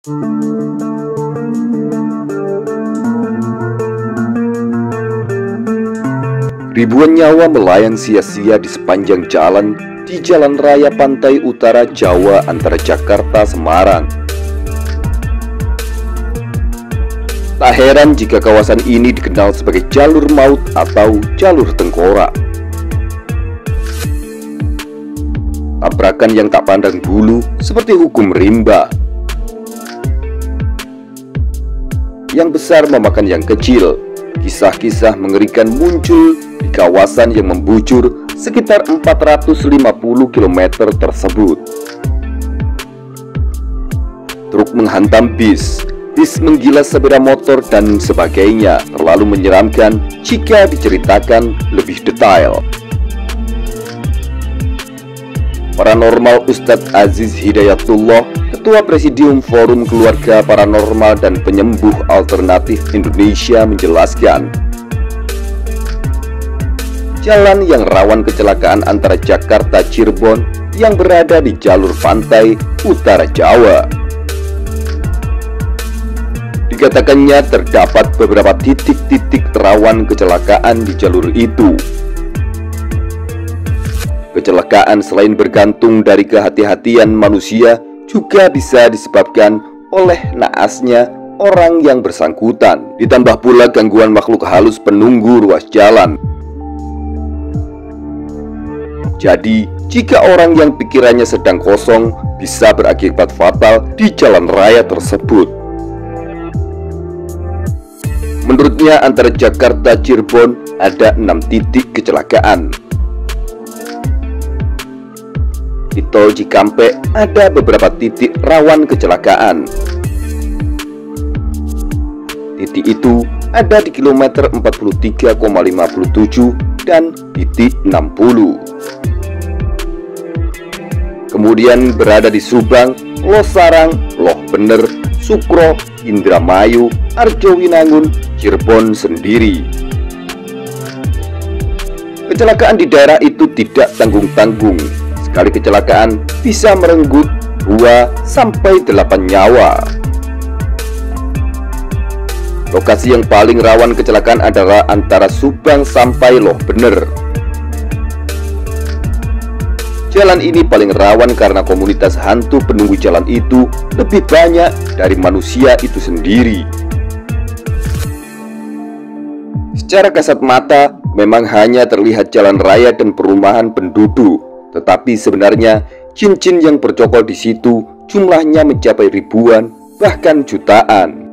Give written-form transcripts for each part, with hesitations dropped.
Ribuan nyawa melayang sia-sia di sepanjang jalan di Jalan Raya Pantai Utara Jawa antara Jakarta Semarang. Tak heran jika kawasan ini dikenal sebagai jalur maut atau jalur tengkorak. Tabrakan yang tak pandang bulu seperti hukum rimba. Yang besar memakan yang kecil. Kisah-kisah mengerikan muncul di kawasan yang membujur sekitar 450 km tersebut. Truk menghantam bis menggilas sepeda motor dan sebagainya, terlalu menyeramkan jika diceritakan lebih detail. Paranormal Ustadz Aziz Hidayatullah, Ketua Presidium Forum Keluarga Paranormal dan Penyembuh Alternatif Indonesia menjelaskan, jalan yang rawan kecelakaan antara Jakarta Cirebon yang berada di jalur pantai utara Jawa. Dikatakannya terdapat beberapa titik-titik rawan kecelakaan di jalur itu. Kecelakaan selain bergantung dari kehati-hatian manusia juga bisa disebabkan oleh naasnya orang yang bersangkutan, ditambah pula gangguan makhluk halus penunggu ruas jalan. Jadi, jika orang yang pikirannya sedang kosong bisa berakibat fatal di jalan raya tersebut. Menurutnya antara Jakarta Cirebon ada 6 titik kecelakaan. Di Tol Cikampek ada beberapa titik rawan kecelakaan. Titik itu ada di kilometer 43,57 dan titik 60. Kemudian berada di Subang, Losarang, Loh Bener, Sukro, Indramayu, Arjowinangun, Cirebon sendiri. Kecelakaan di daerah itu tidak tanggung-tanggung. Sekali kecelakaan bisa merenggut 2-8 nyawa. Lokasi yang paling rawan kecelakaan adalah antara Subang sampai Loh Bener. Jalan ini paling rawan karena komunitas hantu penunggu jalan itu lebih banyak dari manusia itu sendiri. Secara kasat mata, memang hanya terlihat jalan raya dan perumahan penduduk, tetapi sebenarnya jin-jin yang bercokol di situ jumlahnya mencapai ribuan, bahkan jutaan.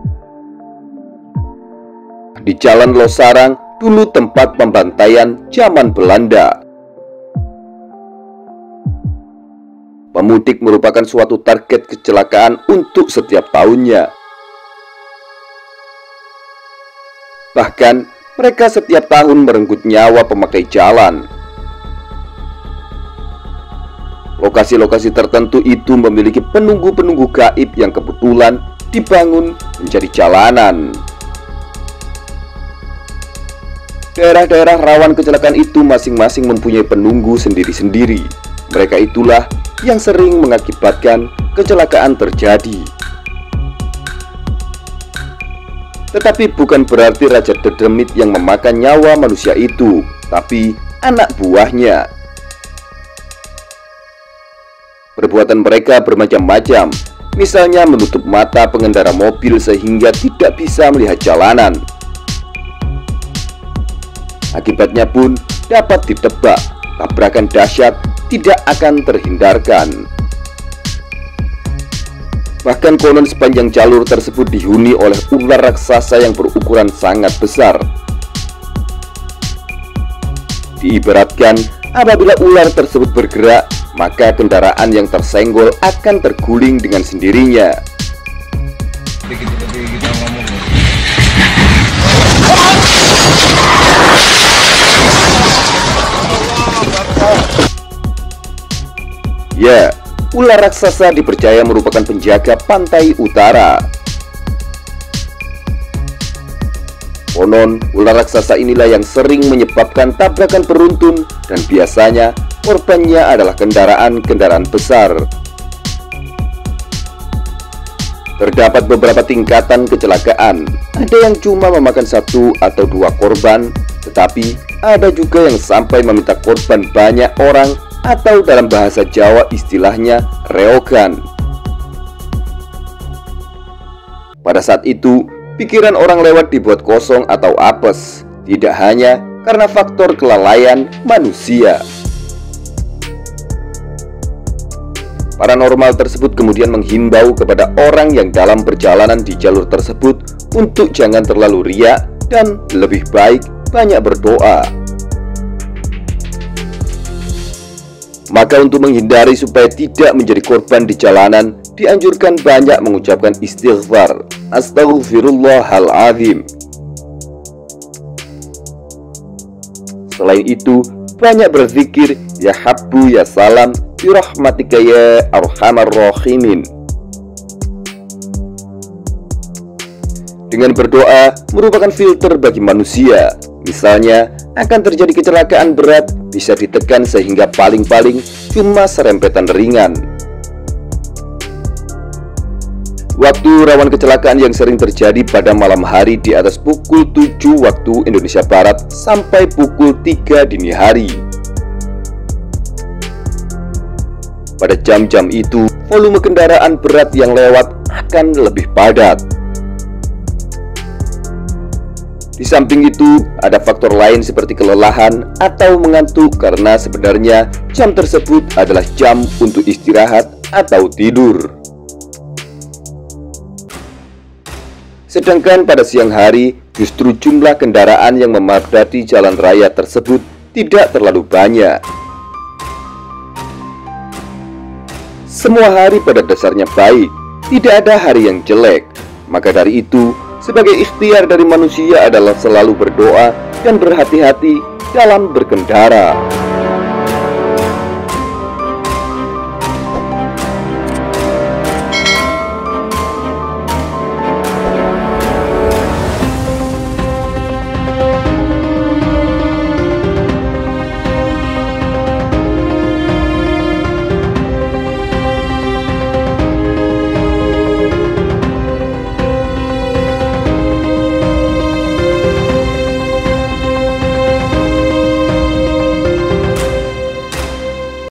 Di Jalan Losarang dulu tempat pembantaian zaman Belanda. Pemudik merupakan suatu target kecelakaan untuk setiap tahunnya. Bahkan mereka setiap tahun merenggut nyawa pemakai jalan. Lokasi-lokasi tertentu itu memiliki penunggu-penunggu gaib yang kebetulan dibangun menjadi jalanan. Daerah-daerah rawan kecelakaan itu masing-masing mempunyai penunggu sendiri-sendiri. Mereka itulah yang sering mengakibatkan kecelakaan terjadi. Tetapi bukan berarti Raja Dedemit yang memakan nyawa manusia itu, tapi anak buahnya. Perbuatan mereka bermacam-macam, misalnya menutup mata pengendara mobil sehingga tidak bisa melihat jalanan. Akibatnya pun dapat ditebak, tabrakan dahsyat tidak akan terhindarkan. Bahkan konon sepanjang jalur tersebut dihuni oleh ular raksasa yang berukuran sangat besar. Diibaratkan, apabila ular tersebut bergerak, maka kendaraan yang tersenggol akan terguling dengan sendirinya. Ya, ular raksasa dipercaya merupakan penjaga pantai utara. Konon, ular raksasa inilah yang sering menyebabkan tabrakan beruntun dan biasanya korbannya adalah kendaraan-kendaraan besar. Terdapat beberapa tingkatan kecelakaan. Ada yang cuma memakan 1 atau 2 korban, tetapi ada juga yang sampai meminta korban banyak orang, atau dalam bahasa Jawa istilahnya reogan. Pada saat itu, pikiran orang lewat dibuat kosong atau apes, tidak hanya karena faktor kelalaian manusia. Paranormal tersebut kemudian menghimbau kepada orang yang dalam perjalanan di jalur tersebut untuk jangan terlalu riak dan lebih baik banyak berdoa. Maka untuk menghindari supaya tidak menjadi korban di jalanan, dianjurkan banyak mengucapkan istighfar, Astaghfirullahaladzim. Selain itu, banyak berzikir, Ya Habbu Ya Salam, Birahmatika Ya Arhamar Rahimin. Dengan berdoa merupakan filter bagi manusia. Misalnya, akan terjadi kecelakaan berat, bisa ditekan sehingga paling-paling cuma serempetan ringan. Waktu rawan kecelakaan yang sering terjadi pada malam hari di atas pukul 7 waktu Indonesia Barat sampai pukul 3 dini hari. Pada jam-jam itu, volume kendaraan berat yang lewat akan lebih padat. Di samping itu, ada faktor lain seperti kelelahan atau mengantuk karena sebenarnya jam tersebut adalah jam untuk istirahat atau tidur. Sedangkan pada siang hari, justru jumlah kendaraan yang memadati jalan raya tersebut tidak terlalu banyak. Semua hari pada dasarnya baik, tidak ada hari yang jelek. Maka dari itu, sebagai ikhtiar dari manusia adalah selalu berdoa dan berhati-hati dalam berkendara.